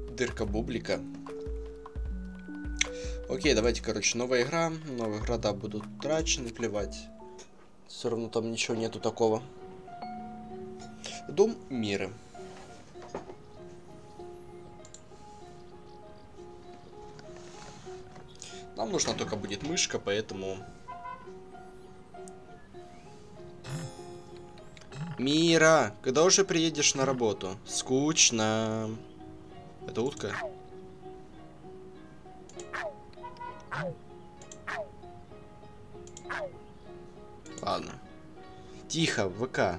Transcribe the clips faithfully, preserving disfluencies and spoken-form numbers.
Дырка бублика. Окей, давайте, короче, новая игра. Новая игра, да, будут трачены, плевать. Все равно там ничего нету такого. Дом мира. Нам нужна только будет мышка, поэтому... Мира, когда уже приедешь на работу? Скучно. Это утка? Ладно. Тихо, ВК.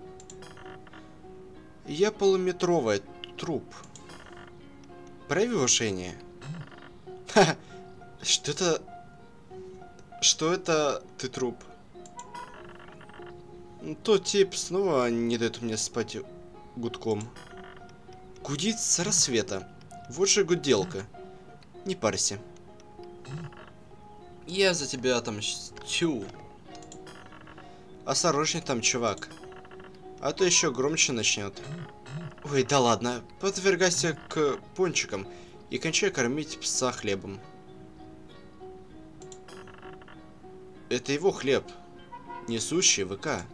Я полуметровая, труп. Прояви уважение. Ха, что это? Что это? Ты труп? Тот тип снова не дает мне спать гудком. Гудит с рассвета. Вот же гуделка. Не парься. Я за тебя отомщу. Осторожней там, чувак. А то еще громче начнет. Ой, да ладно. Подвергайся к пончикам и кончай кормить пса хлебом. Это его хлеб. Несущий ВК.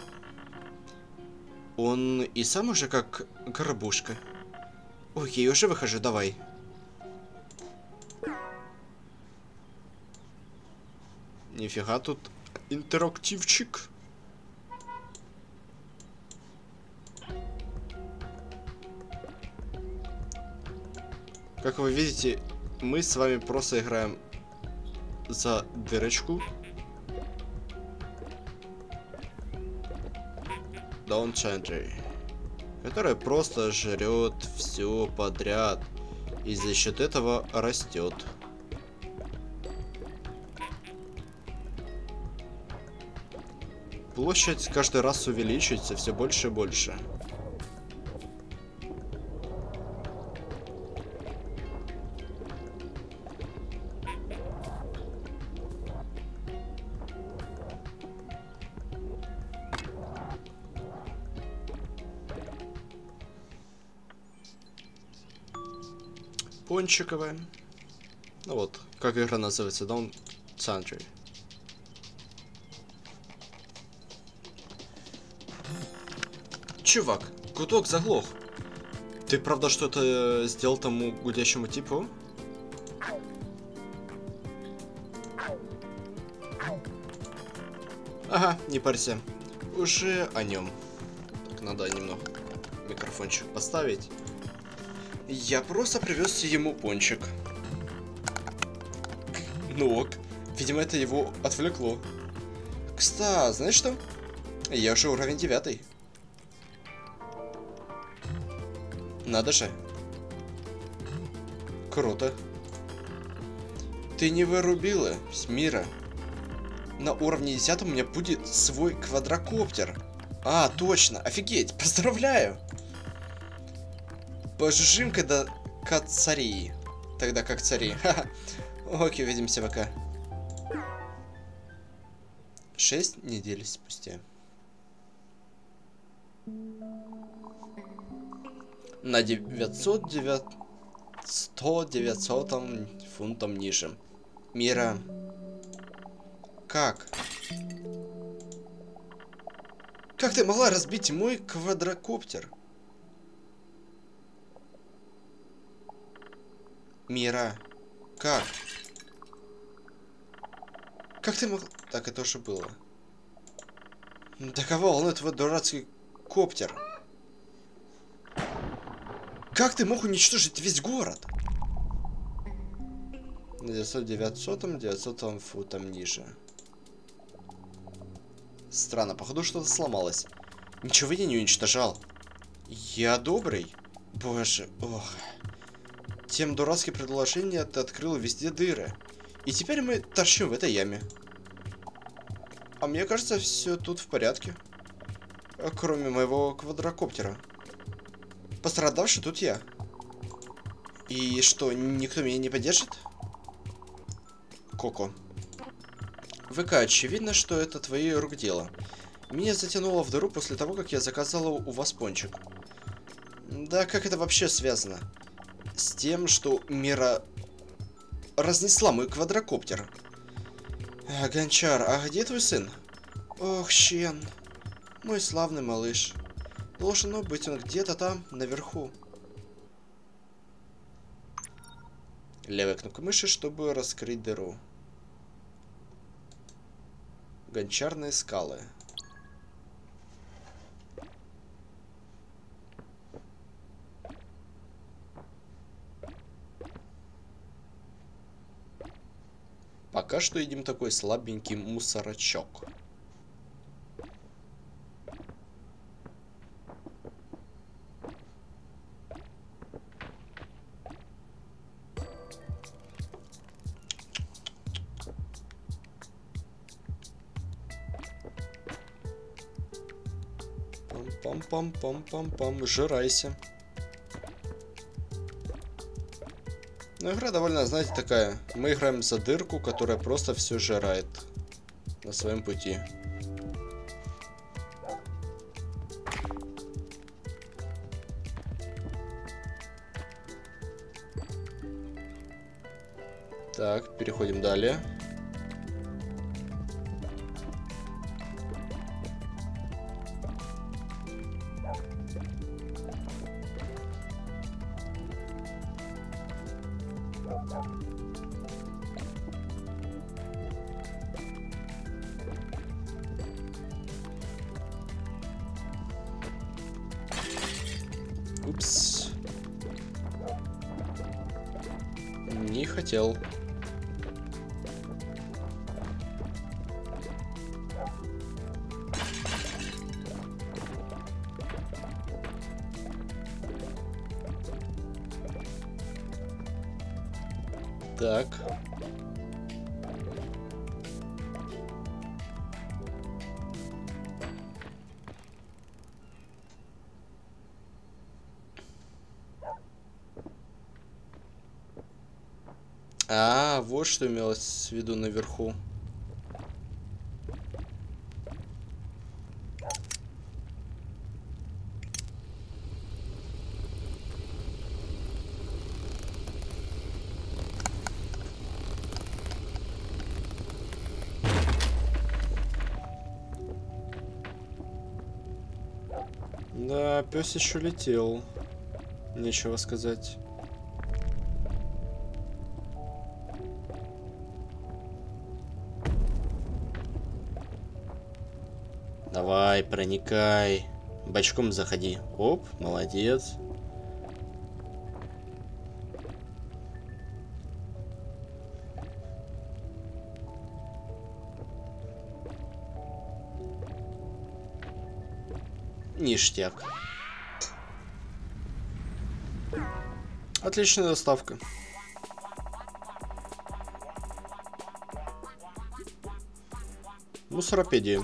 Он и сам уже как горбушка. Окей, я уже выхожу, давай. Нифига тут интерактивчик. Как вы видите, мы с вами просто играем за дырочку. Даун Ченджи, которая просто жрет все подряд и за счет этого растет. Площадь каждый раз увеличивается все больше и больше. Пончиковая. Ну вот, как игра называется, Даун Ченджи. Чувак, гудок заглох. Ты правда что-то сделал тому гудящему типу? Ага, не парься. Уже о нем. Так, надо немного микрофончик поставить. Я просто привез ему пончик. Ну ок. Видимо, это его отвлекло. Кстати, знаешь что? Я уже уровень девятый. Надо же. Круто. Ты не вырубила с мира. На уровне десятом у меня будет свой квадрокоптер. А, точно. Офигеть. Поздравляю. Пожужжим, когда как цари. Тогда как цари. Ха-ха. Окей, увидимся пока. Шесть недель спустя. На девятьсот девять... сто девятьсотом фунтом ниже. Мира. Как? Как ты могла разбить мой квадрокоптер? Мира. Как? Как ты могла... Так, это уже было. Да кого волнует твой дурацкий коптер? Как ты мог уничтожить весь город? На девятьсот девятьсотом, девятьсотом футом ниже. Странно, походу что-то сломалось. Ничего я не уничтожал. Я добрый. Боже, ох. Тем дурацкие предложения ты открыл везде дыры. И теперь мы торчим в этой яме. А мне кажется, все тут в порядке. Кроме моего квадрокоптера. Пострадавший тут я. И что, никто меня не поддержит? Коко. ВК, очевидно, что это твои рук дело. Меня затянуло в дыру после того, как я заказала у вас пончик. Да как это вообще связано? с тем, что Мира разнесла мой квадрокоптер. А, Гончар, а где твой сын? Ох, Щен, мой славный малыш. Должно быть, он где-то там, наверху. Левая кнопка мыши, чтобы раскрыть дыру. Гончарные скалы. Пока что едим такой слабенький мусорочок. Пам-пам-пам-пам-пам-пам. Жирайся. Ну, игра довольно, знаете, такая. Мы играем за дырку, которая просто все жирает на своем пути. Так, переходим далее. Упс. Не хотел. Так. А, вот что имелось в виду наверху. Да, пес еще летел. Нечего сказать. Давай, проникай. Бочком заходи. Оп, молодец. Ништяк. Отличная доставка. Мусоропедия.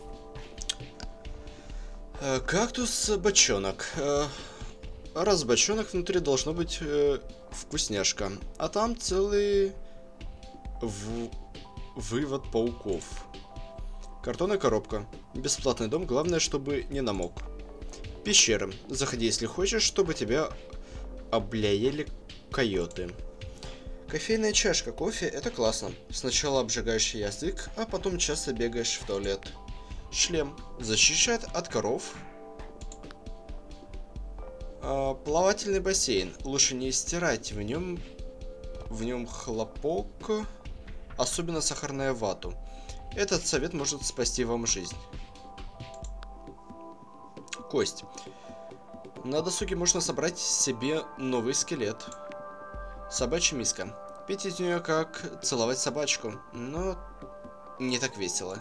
Э, кактус бочонок. Э, раз бочонок, внутри должно быть э, вкусняшка. А там целый в... вывод пауков. Картонная коробка. Бесплатный дом, главное, чтобы не намок. Пещера. Заходи, если хочешь, чтобы тебя обляели койоты. Кофейная чашка. Кофе — это классно. Сначала обжигаешь язык, а потом часто бегаешь в туалет. Шлем. Защищает от коров. А, плавательный бассейн. Лучше не стирать в нем, в нем хлопок, особенно сахарную вату. Этот совет может спасти вам жизнь. Кость. На досуге можно собрать себе новый скелет. Собачья миска. Пить из нее как целовать собачку, но не так весело.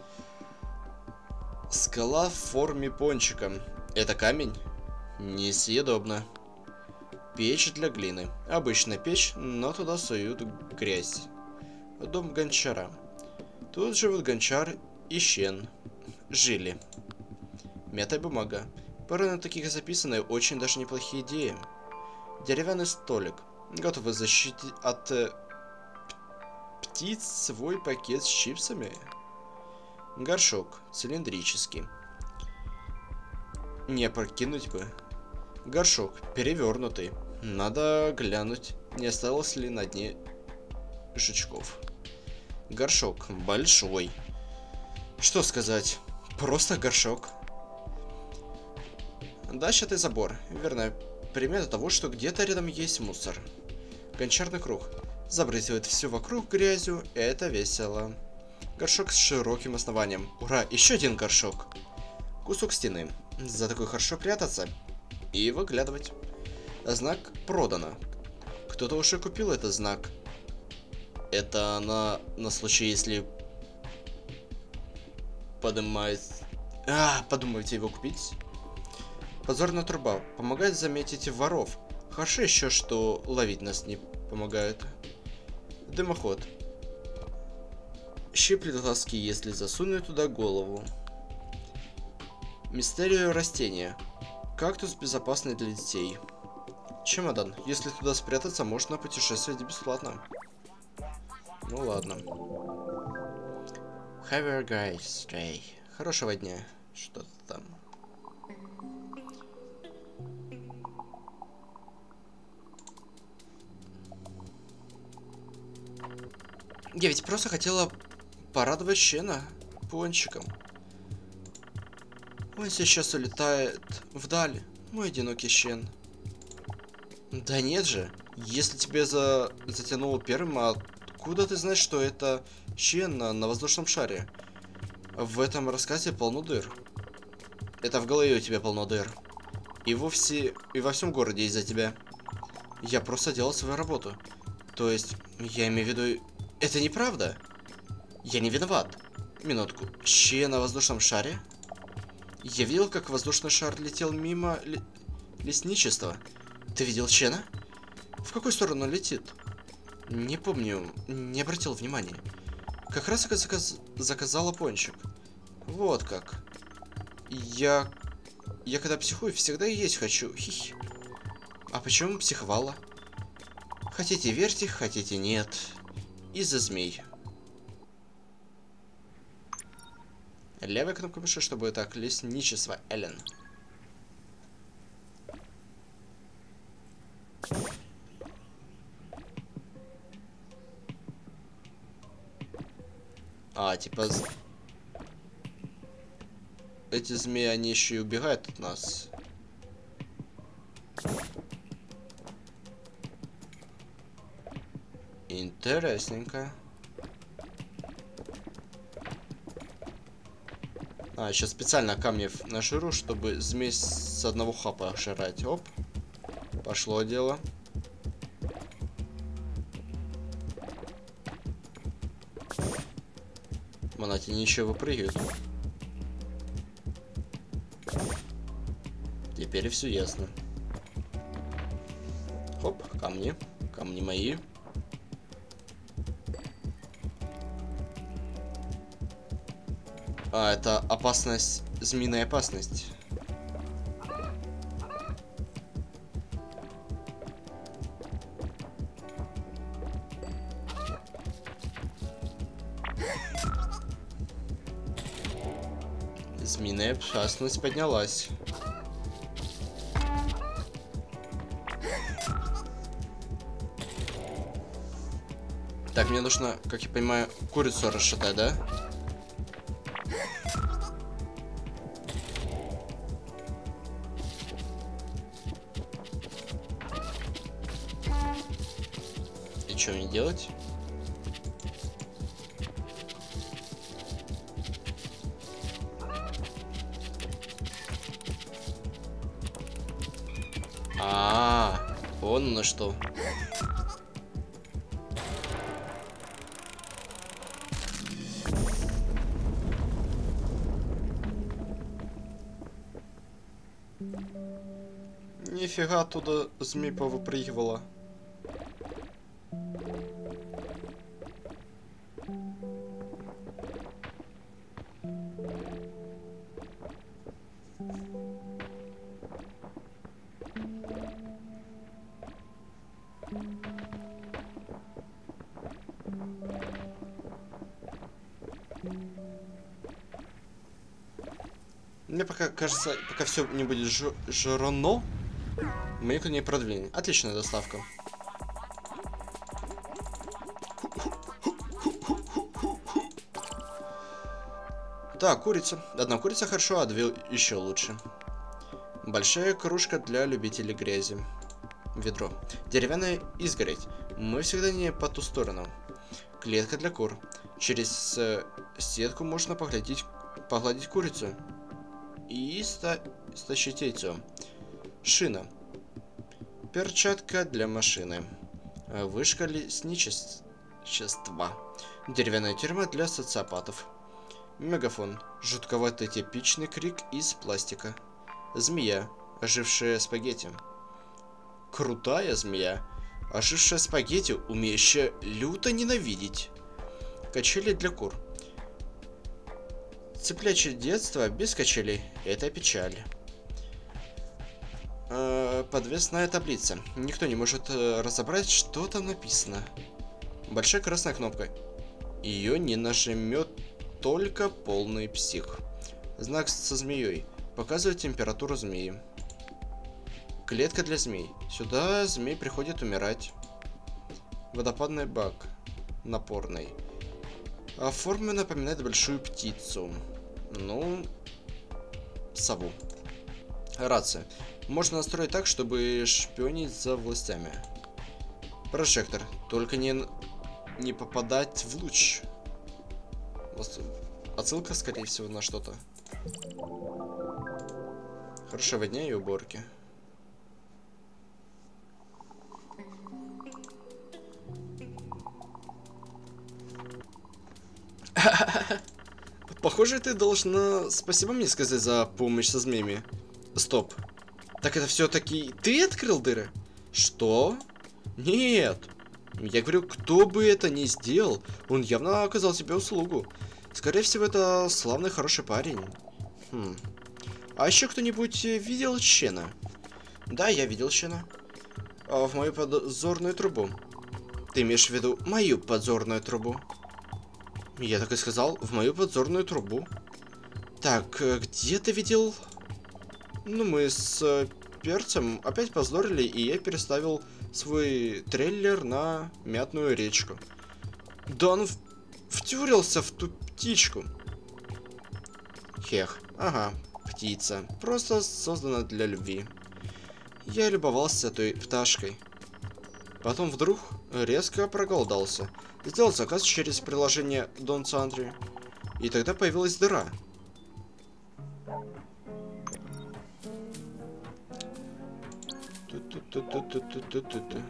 Скала в форме пончика. Это камень? Несъедобно. Печь для глины. Обычная печь, но туда суют грязь. Дом гончара. Тут живут гончар и щен. Жили. Мятая бумага. Порой на таких записаны очень даже неплохие идеи. Деревянный столик. Готовы защитить от э, птиц свой пакет с чипсами. Горшок. Цилиндрический. Не прокинуть бы. Горшок. Перевернутый. Надо глянуть, не осталось ли на дне жучков. Горшок большой. Что сказать? Просто горшок. Дощатый забор. Верная примета того, что где-то рядом есть мусор. Гончарный круг. Забрызгивает все вокруг грязью. Это весело. Горшок с широким основанием. Ура, еще один горшок. Кусок стены. За такой хорошо прятаться и выглядывать. Знак продано. Кто-то уже купил этот знак. Это на, на случай, если подымает... А, подумайте его купить. Позорная труба. Помогает заметить воров. Хорошо еще, что ловить нас не помогают. Дымоход. Щиплет глазки, если засунуть туда голову. Мистерию растения. Кактус безопасный для детей. Чемодан. Если туда спрятаться, можно путешествовать бесплатно. Ну ладно. Have a great day. Хорошего дня. Что-то там. Я ведь просто хотела порадовать Щена пончиком. Он сейчас улетает вдаль, мой одинокий Щен. Да нет же, если тебе за... затянуло первым, откуда ты знаешь, что это Щен на, на воздушном шаре? В этом рассказе полно дыр. Это в голове у тебя полно дыр. И вовсе... и во всем городе из-за тебя. Я просто делал свою работу. То есть, я имею в виду... Это неправда. Я не виноват. Минутку. Щен на воздушном шаре? Я видел, как воздушный шар летел мимо ли... лесничества. Ты видел Щена? В какую сторону летит? Не помню, не обратил внимания. Как раз заказ... заказала пончик. Вот как. Я... Я когда психую, всегда есть хочу. Хи-хи. А почему психовала? Хотите верьте, хотите нет. Из-за змей. Левая кнопка мыши, чтобы так, лесничество Эллен. А, типа... Эти змеи, они еще и убегают от нас. Интересненько. А, сейчас специально камнев нажру, чтобы змей с одного хапа жрать. Оп. Пошло дело. Монати ничего выпрыгивают. Теперь все ясно. Хоп, камни. Камни мои. А, это опасность, змеиная опасность. Змеиная опасность поднялась. Так, мне нужно, как я понимаю, курицу расшатать, да? И что мне делать? А, вон на что. Нифига оттуда змей повыпрыгивала. Мне пока кажется, пока все не будет жрано, Меню не продвинение. Отличная доставка. Так, курица. Одна курица хорошо, а две еще лучше. Большая кружка для любителей грязи. Ведро. Деревянная изгородь. Мы всегда не по ту сторону. Клетка для кур. Через э, сетку можно погладить, погладить курицу. И ста стащить яйцо. Шина. Перчатка для машины. Вышка лесничества. Деревянная тюрьма для социопатов. Мегафон. Жутковатый типичный крик из пластика. Змея. Ожившая спагетти. Крутая змея. Ожившая спагетти, умеющая люто ненавидеть. Качели для кур. Цыплячье детство без качелей. Это печаль. Э, подвесная таблица. Никто не может э, разобрать, что там написано. Большая красная кнопка. Ее не нажмет только полный псих. Знак со змеей. Показывает температуру змеи. Клетка для змей. Сюда змей приходит умирать. Водопадный бак. Напорный. А форма напоминает большую птицу. Ну, сову. Рация. Можно настроить так, чтобы шпионить за властями. Прожектор. Только не, не попадать в луч. Отсылка, скорее всего, на что-то. Хорошего дня и уборки. Похоже, ты должна спасибо мне сказать за помощь со змеями. Стоп. Так это все-таки ты открыл дыры? Что? Нет. Я говорю, кто бы это ни сделал, он явно оказал тебе услугу. Скорее всего, это славный хороший парень. Хм. А еще кто-нибудь видел Чена? Да, я видел Чена. А в мою подзорную трубу. Ты имеешь в виду мою подзорную трубу? Я так и сказал, в мою подзорную трубу. Так, где ты видел? Ну, мы с перцем опять позорили, и я переставил свой трейлер на мятную речку. Да он в... втюрился в ту птичку. Хех, ага, птица. Просто создана для любви. Я любовался той пташкой. Потом вдруг резко проголодался. Сделал заказ через приложение Дон Сандри. И тогда появилась дыра. Ту-ту-ту-ту-ту-ту-ту-ту.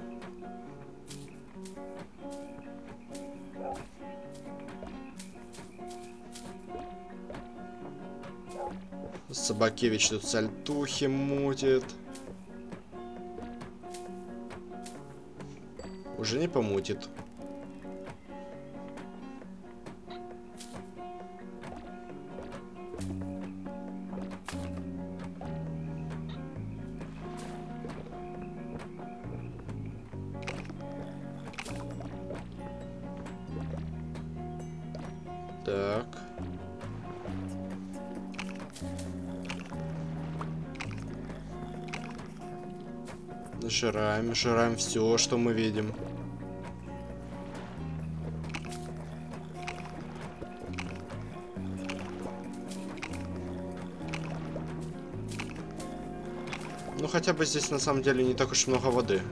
Собакевич тут сальтухи мутит. Уже не помутит. Так. Жираем, жираем все, что мы видим. Ну хотя бы здесь на самом деле не так уж много воды.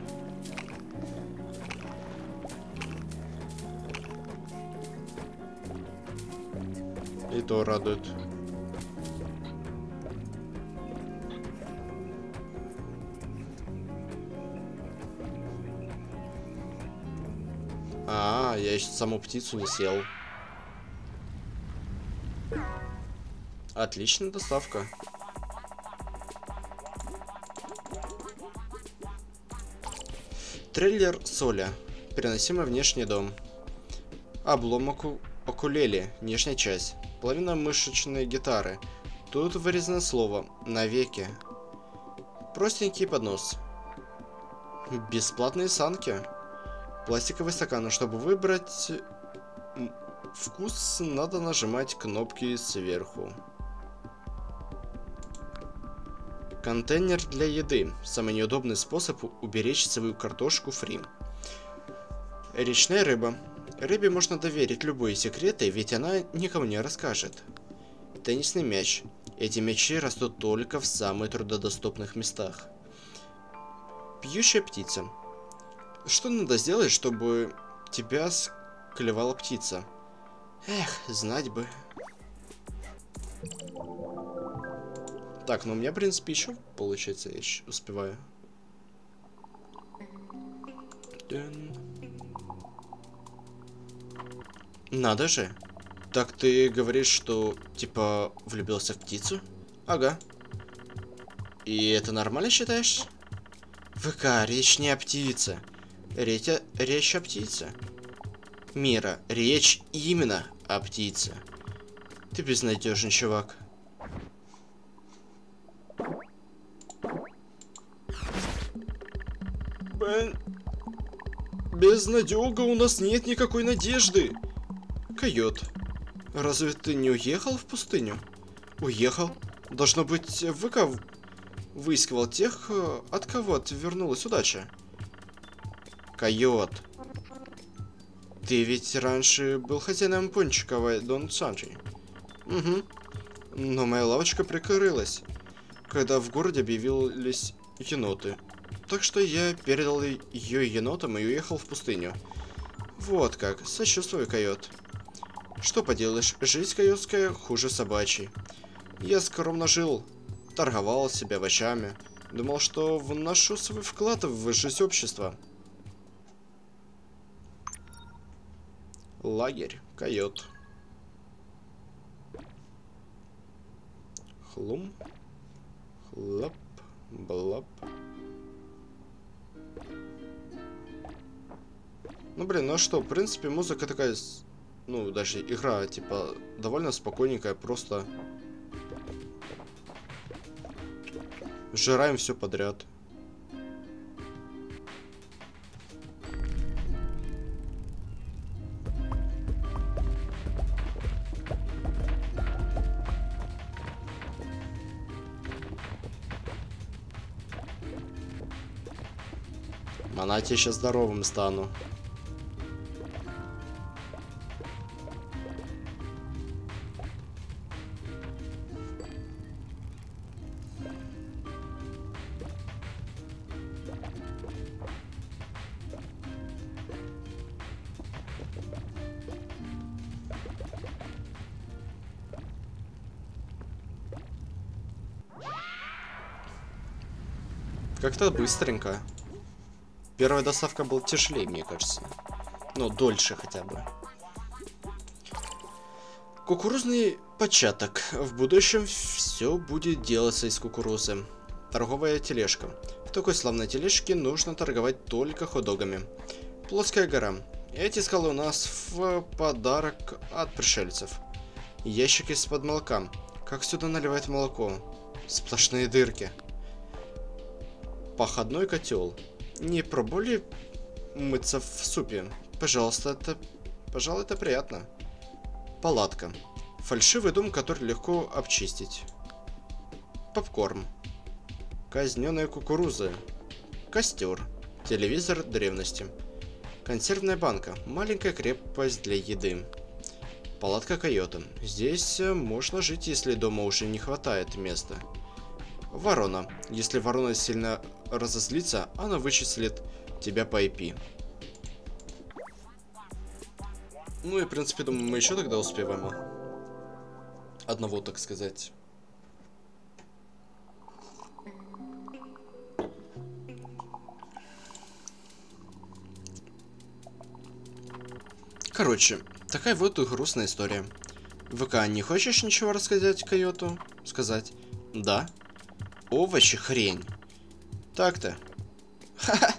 И то радует. А, я еще саму птицу не съел. Отличная доставка. Трейлер Соля. Переносимый внешний дом. Обломок укулеле. Нижняя часть. Половина мышечной гитары. Тут вырезано слово «навеки». Простенький поднос. Бесплатные санки. Пластиковый стакан. Чтобы выбрать вкус, надо нажимать кнопки сверху. Контейнер для еды. Самый неудобный способ уберечь свою картошку фри. Речная рыба. Рыбе можно доверить любые секреты, ведь она никому не расскажет. Теннисный мяч. Эти мячи растут только в самых труднодоступных местах. Пьющая птица. Что надо сделать, чтобы тебя склевала птица? Эх, знать бы. Так, ну у меня, в принципе, еще получается, я еще успеваю. Надо же. Так ты говоришь, что, типа, влюбился в птицу? Ага. И это нормально считаешь? ВК, речь не о птице. Речь о, речь о птице. Мира, речь именно о птице. Ты безнадежный чувак. Бен... Безнадега, у нас нет никакой надежды. Койот, разве ты не уехал в пустыню? Уехал? Должно быть, ВК выискивал тех, от кого отвернулась удача. Койот, ты ведь раньше был хозяином пончика в Дон Санджи. Угу. Но моя лавочка прикрылась, когда в городе объявились еноты. Так что я передал ее енотам и уехал в пустыню. Вот как, сочувствую, койот. Что поделаешь, жизнь койотская хуже собачьей. Я скромно жил, торговал себя овощами, думал, что вношу свой вклад в жизнь общества. Лагерь, койот. Хлум, хлоп, блоп. Ну блин, ну а что, в принципе, музыка такая, ну даже игра, типа, довольно спокойненькая, просто сжираем все подряд. Она тебе сейчас здоровым стану. Как-то быстренько. Первая доставка была тяжелее, мне кажется. Ну, дольше хотя бы. Кукурузный початок. В будущем все будет делаться из кукурузы. Торговая тележка. В такой славной тележке нужно торговать только хот-догами. Плоская гора. Эти скалы у нас в подарок от пришельцев. Ящик из-под молока. Как сюда наливать молоко? Сплошные дырки. Походной котел. Не пробовали мыться в супе? Пожалуйста, это... Пожалуй, это приятно. Палатка. Фальшивый дом, который легко обчистить. Попкорн. Казненная кукуруза. Костер. Телевизор древности. Консервная банка. Маленькая крепость для еды. Палатка койота. Здесь можно жить, если дома уже не хватает места. Ворона. Если ворона сильно разозлится, она вычислит тебя по ай пи. Ну и в принципе, думаю, мы еще тогда успеваем. Одного, так сказать. Короче, такая вот и грустная история. ВК, не хочешь ничего рассказать койоту? Сказать? Да. Овощи хрень. Так-то. Ха-ха.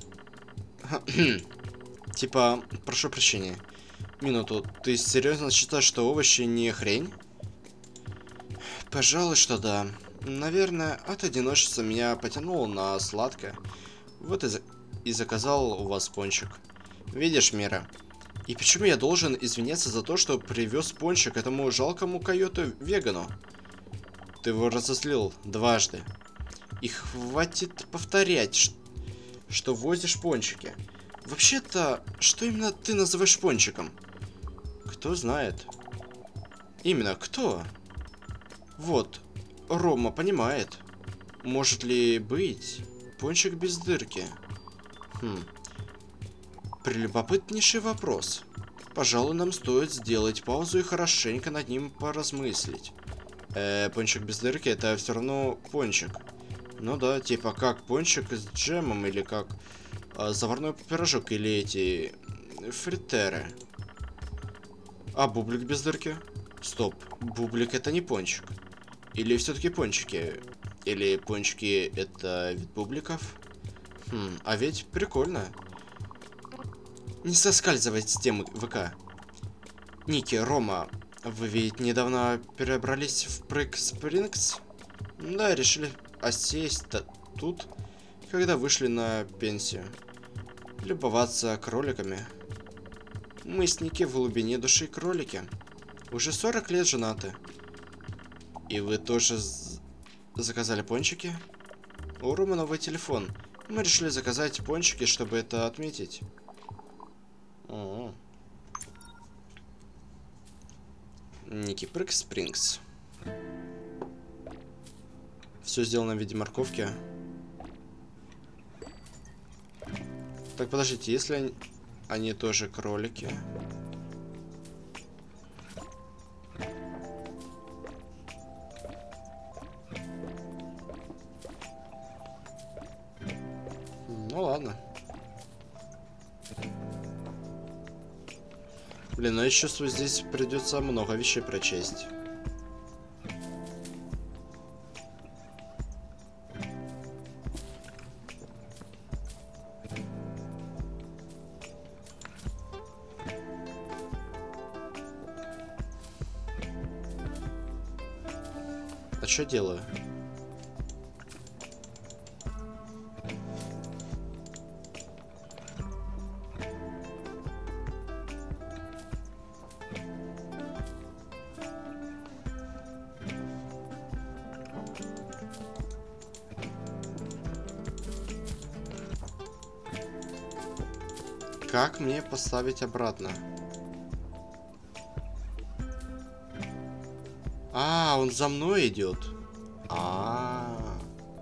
Типа, прошу прощения. Минуту, ты серьезно считаешь, что овощи не хрень? Пожалуй, что да. Наверное, от одиночества меня потянуло на сладкое. Вот и, за... и заказал у вас пончик. Видишь, Мира? И почему я должен извиняться за то, что привез пончик этому жалкому койоту-вегану? Ты его разозлил дважды. И хватит повторять, что возишь пончики. Вообще-то, что именно ты называешь пончиком? Кто знает? Именно кто? Вот, Рома понимает. Может ли быть пончик без дырки? Хм. Прелюбопытнейший вопрос. Пожалуй, нам стоит сделать паузу и хорошенько над ним поразмыслить. Э, пончик без дырки — это все равно пончик. Ну да, типа как пончик с джемом, или как э, заварной пирожок, или эти фритеры. А бублик без дырки? Стоп, бублик это не пончик. Или все-таки пончики? Или пончики это вид бубликов? Хм, а ведь прикольно. Не соскальзывать с темы ВК. Ники, Рома, вы ведь недавно перебрались в Прыг Спрингс? Да, решили осесть тут, когда вышли на пенсию. Любоваться кроликами. Мы с Ники в глубине души кролики. Уже сорок лет женаты. И вы тоже заказали пончики? У Ромы новый телефон. Мы решили заказать пончики, чтобы это отметить. О-о-о. Ники Прыг Спрингс. Все сделано в виде морковки. Так, подождите, если они, они тоже кролики. Ну ладно. Блин, ну я чувствую, здесь придется много вещей прочесть. А что делаю? Как мне поставить обратно? А, он за мной идет. А,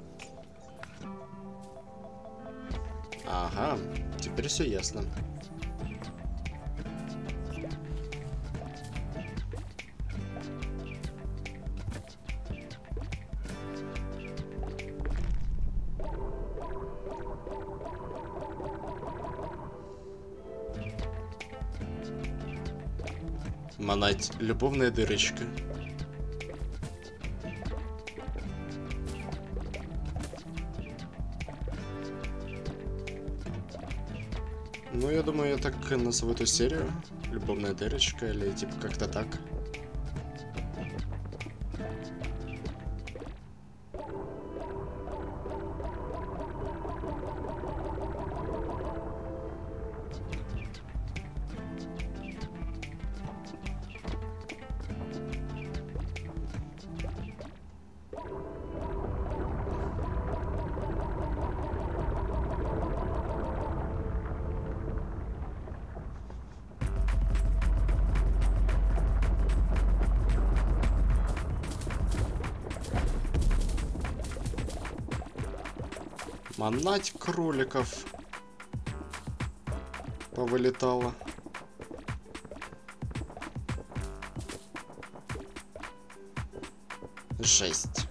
ага, теперь все ясно. Манать, любовная дырочка. Ну, я думаю, я так назову эту серию. Любовная дырочка, или типа как-то так. Манать кроликов. Повылетало. Жесть.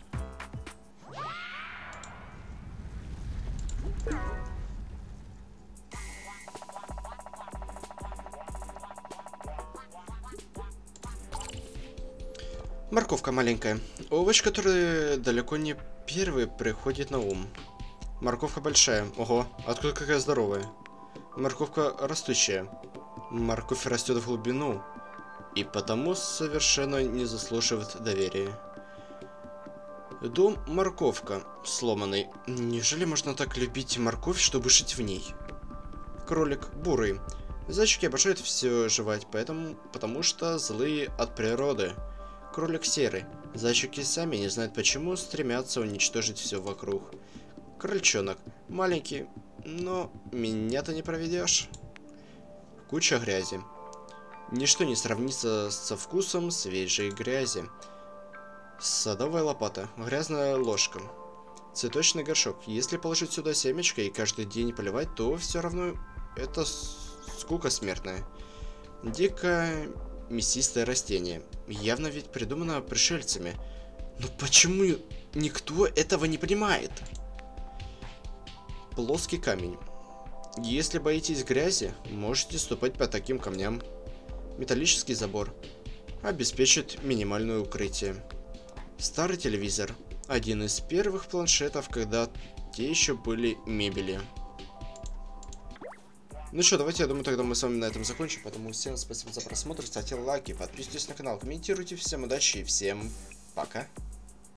Морковка маленькая. Овощ, который далеко не первый приходит на ум. Морковка большая. Ого, откуда какая здоровая. Морковка растущая. Морковь растет в глубину. И потому совершенно не заслуживает доверия. Дом морковка. Сломанный. Неужели можно так любить морковь, чтобы жить в ней? Кролик бурый. Зайчики обожают все жевать, поэтому, потому что злые от природы. Кролик серый. Зайчики сами не знают почему, стремятся уничтожить все вокруг. Крольчонок. Маленький, но меня-то не проведешь. Куча грязи. Ничто не сравнится со вкусом свежей грязи. Садовая лопата. Грязная ложка. Цветочный горшок. Если положить сюда семечко и каждый день поливать, то все равно это скука смертная. Дикое мясистое растение. Явно ведь придумано пришельцами. Но почему никто этого не понимает? Плоский камень. Если боитесь грязи, можете ступать по таким камням. Металлический забор. Обеспечит минимальное укрытие. Старый телевизор. Один из первых планшетов, когда те еще были мебели. Ну что, давайте, я думаю, тогда мы с вами на этом закончим. Поэтому всем спасибо за просмотр, ставьте лайки, подписывайтесь на канал, комментируйте. Всем удачи и всем пока.